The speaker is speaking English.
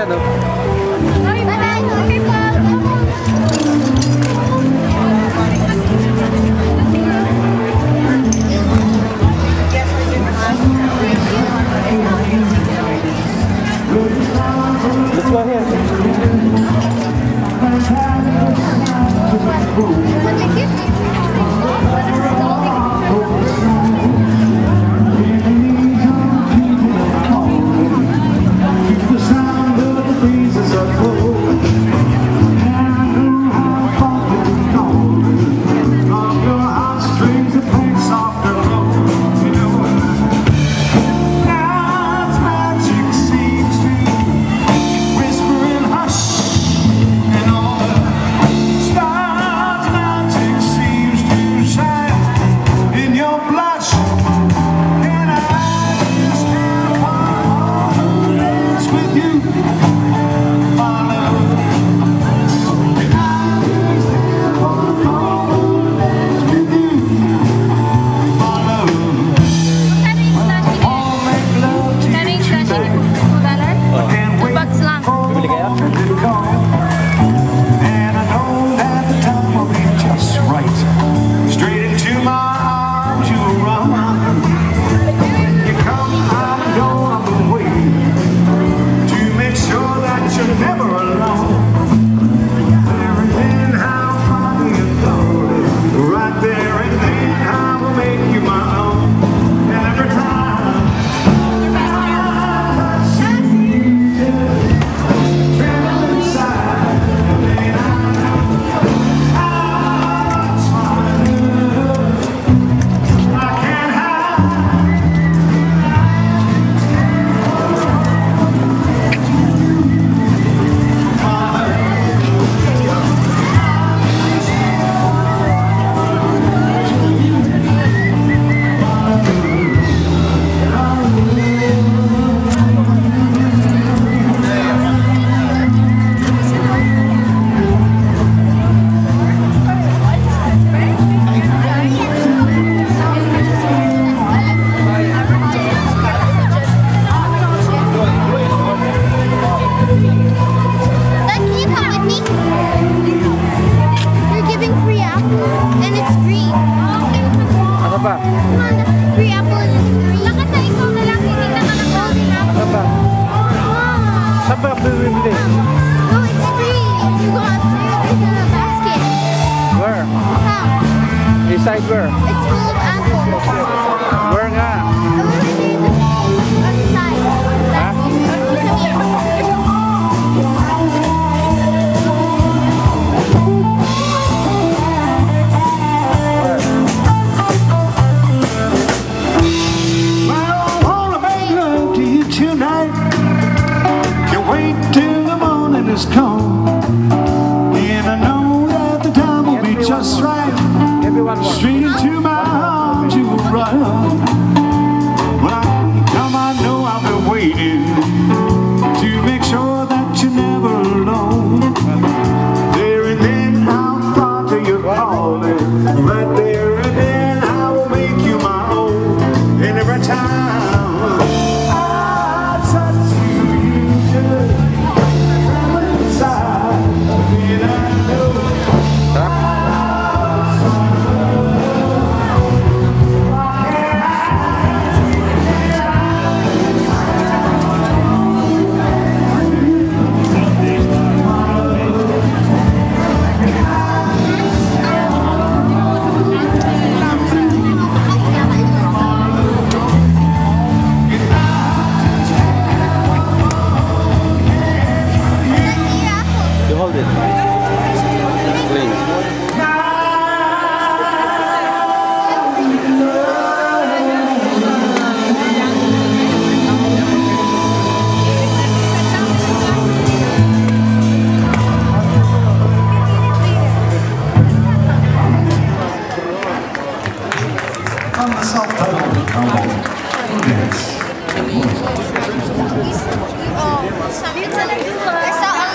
Ano? Bye-bye. Okay po. Let's go here. Inside where? It's full of apples. Where nga? On the side. Huh? Well, I wanna make love to you tonight. Can't wait till the morning is come. And I know that the time will be just right. Straight into my arms you will run. When I come, I know I've been waiting to make sure that you're never alone. There and then I'll fall to your calling. Right there and then I will make you my own. And every time I touch you, you just tremble inside. And I know hold it. Please. from the self-titled album, Dance. I saw